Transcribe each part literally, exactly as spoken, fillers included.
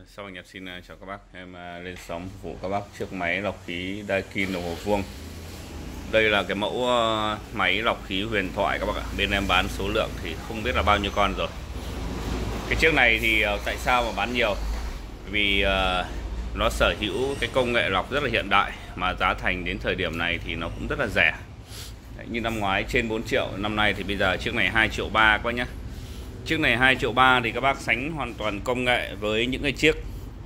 Sau nhập xin chào các bác, em lên sóng phục vụ các bác chiếc máy lọc khí Daikin đồng hồ vuông. Đây là cái mẫu máy lọc khí huyền thoại các bác ạ. Bên em bán số lượng thì không biết là bao nhiêu con rồi. Cái chiếc này thì tại sao mà bán nhiều? Vì uh, nó sở hữu cái công nghệ lọc rất là hiện đại, mà giá thành đến thời điểm này thì nó cũng rất là rẻ. Đấy, như năm ngoái trên bốn triệu, năm nay thì bây giờ chiếc này hai triệu ba các bác nhé. Chiếc này hai triệu ba thì các bác sánh hoàn toàn công nghệ với những cái chiếc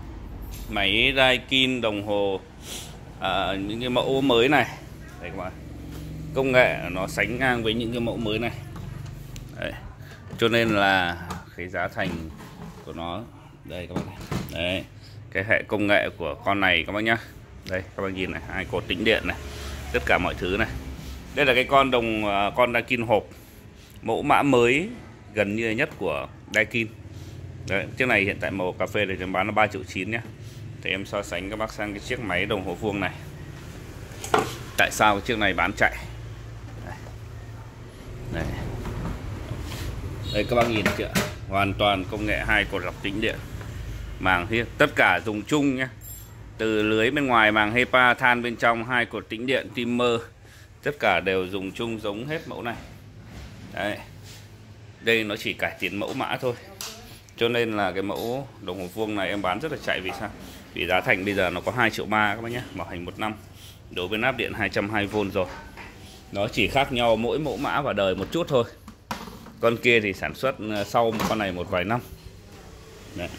máy Daikin đồng hồ à, những cái mẫu mới này. Đây các bạn, công nghệ nó sánh ngang với những cái mẫu mới này. Đấy. Cho nên là cái giá thành của nó đây các bạn này. Đấy, cái hệ công nghệ của con này các bác nhá. Đây các bác nhìn này, hai cột tĩnh điện này, tất cả mọi thứ này. Đây là cái con đồng con Daikin hộp, mẫu mã mới gần như nhất của Daikin. Đấy, chiếc này hiện tại màu cà phê thì em bán là ba triệu chín nhé. Thì em so sánh các bác sang cái chiếc máy đồng hồ vuông này. Tại sao cái chiếc này bán chạy? Đây, đây. Đây các bác nhìn chưa? Hoàn toàn công nghệ hai cột lọc tĩnh điện, màng hết, tất cả dùng chung nhé. Từ lưới bên ngoài, màng HEPA, than bên trong, hai cột tĩnh điện, timer, tất cả đều dùng chung giống hết mẫu này. Đấy. Đây nó chỉ cải tiến mẫu mã thôi. Cho nên là cái mẫu đồng hồ vuông này em bán rất là chạy. Vì sao? Vì giá thành bây giờ nó có hai triệu ba các bác nhé, bảo hành một năm. Đối với nắp điện hai trăm hai mươi vôn rồi. Nó chỉ khác nhau mỗi mẫu mã và đời một chút thôi. Con kia thì sản xuất sau con này một vài năm. Đấy.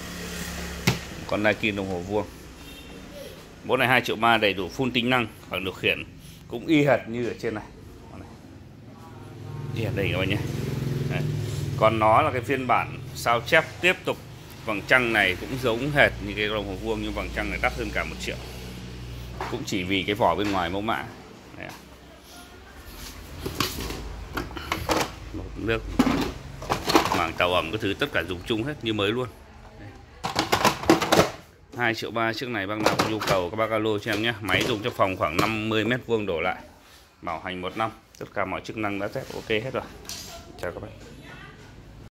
Con Daikin đồng hồ vuông. Mẫu này hai triệu ba đầy đủ full tính năng, khoảng điều khiển cũng y hệt như ở trên này. Y hệt đây các bác nhé. Đấy. Còn nó là cái phiên bản sao chép tiếp tục. Vầng trăng này cũng giống hệt như cái đồng hồ vuông, nhưng vầng trăng này đắt hơn cả một triệu. Cũng chỉ vì cái vỏ bên ngoài mẫu mã. Đấy. Một nước, màng tàu ẩm cái thứ tất cả dùng chung hết như mới luôn. hai triệu ba chiếc này, bác nào có nhu cầu các bác alo cho em nhé. Máy dùng cho phòng khoảng năm mươi mét vuông đổ lại, bảo hành một năm, tất cả mọi chức năng đã test ok hết rồi. Chào các bác.